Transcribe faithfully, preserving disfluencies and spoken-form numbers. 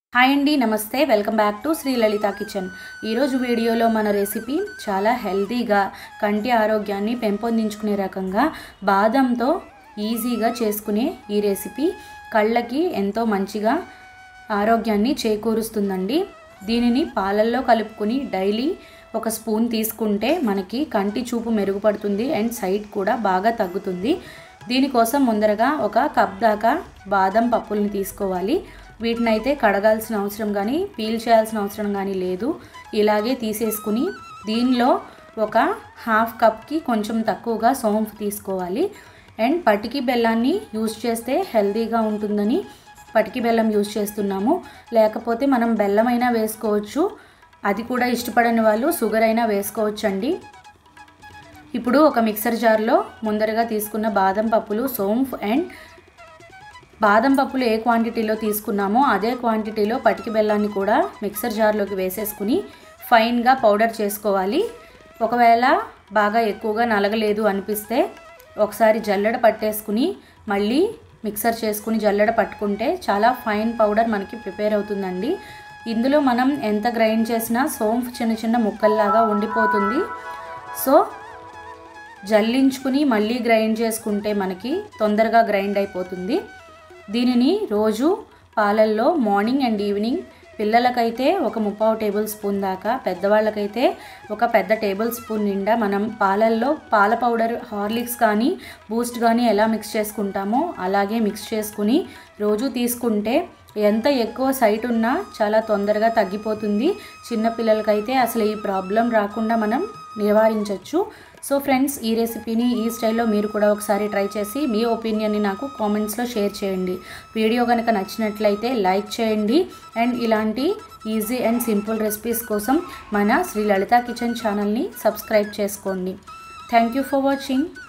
Hi అండి, నమస్తే. Welcome back to Shri Lalitha kitchen. ఈరోజు వీడియోలో మన రెసిపీ చాలా హెల్తీగా కంటి ఆరోగ్యాన్ని పెంపొందించుకునే రకంగా బాదంతో ఈజీగా చేసుకునే ఈ రెసిపీ కళ్ళకి ఎంతో మంచిగా ఆరోగ్యాన్ని చేకూరుస్తుందండి. దీనిని పాలల్లో కలుపుకొని డైలీ ఒక స్పూన్ తీసుకుంటే మనకి కంటి చూపు మెరుగుపడుతుంది అండ్ సైట్ కూడా బాగా తగ్గుతుంది. దీనికోసం ముందరగా ఒక కప్ దాకా బాదం పప్పుల్ని తీసుకోవాలి. వీటిని అయితే కడగాల్సిన అవసరం కానీ పీల్ చేయాల్సిన అవసరం కానీ లేదు. ఇలాగే తీసేసుకుని దీనిలో ఒక హాఫ్ కప్కి కొంచెం తక్కువగా సోంపు తీసుకోవాలి. అండ్ పటికి బెల్లాన్ని యూజ్ చేస్తే హెల్తీగా ఉంటుందని పటికి బెల్లం యూజ్ చేస్తున్నాము. లేకపోతే మనం బెల్లం అయినా వేసుకోవచ్చు, అది కూడా ఇష్టపడని వాళ్ళు షుగర్ అయినా వేసుకోవచ్చు అండి. ఇప్పుడు ఒక మిక్సర్ జార్లో ముందరగా తీసుకున్న బాదం పప్పులు, సోంపు అండ్ బాదం పప్పులు ఏ క్వాంటిటీలో తీసుకున్నామో అదే క్వాంటిటీలో పటికి బెల్లాన్ని కూడా మిక్సర్ జార్లోకి వేసేసుకుని ఫైన్గా పౌడర్ చేసుకోవాలి. ఒకవేళ బాగా ఎక్కువగా నలగలేదు అనిపిస్తే ఒకసారి జల్లెడ పట్టేసుకుని మళ్ళీ మిక్సర్ చేసుకుని జల్లెడ పట్టుకుంటే చాలా ఫైన్ పౌడర్ మనకి ప్రిపేర్ అవుతుందండి. ఇందులో మనం ఎంత గ్రైండ్ చేసినా సోంపు చిన్న చిన్న ముక్కల్లాగా ఉండిపోతుంది. సో జల్లించుకుని మళ్ళీ గ్రైండ్ చేసుకుంటే మనకి తొందరగా గ్రైండ్ అయిపోతుంది. దీనిని రోజు పాలల్లో మార్నింగ్ అండ్ ఈవినింగ్ పిల్లలకైతే ఒక ముప్పావు టేబుల్ స్పూన్ దాకా, పెద్దవాళ్ళకైతే ఒక పెద్ద టేబుల్ స్పూన్ నిండా మనం పాలల్లో పాల పౌడర్, హార్లిక్స్ కానీ బూస్ట్ కానీ ఎలా మిక్స్ చేసుకుంటామో అలాగే మిక్స్ చేసుకుని రోజు తీసుకుంటే ఎంత ఎక్కువ సైట్ ఉన్నా చాలా తొందరగా తగ్గిపోతుంది. చిన్నపిల్లలకైతే అసలు ఈ ప్రాబ్లం రాకుండా మనం నివారించవచ్చు. సో ఫ్రెండ్స్, ఈ రెసిపీని ఈ స్టైల్లో మీరు కూడా ఒకసారి ట్రై చేసి మీ ఒపీనియన్ని నాకు కామెంట్స్లో షేర్ చేయండి. వీడియో కనుక నచ్చినట్లయితే లైక్ చేయండి. అండ్ ఇలాంటి ఈజీ అండ్ సింపుల్ రెసిపీస్ కోసం మన శ్రీ లలిత కిచెన్ ఛానల్ని సబ్స్క్రైబ్ చేసుకోండి. Thank you for watching.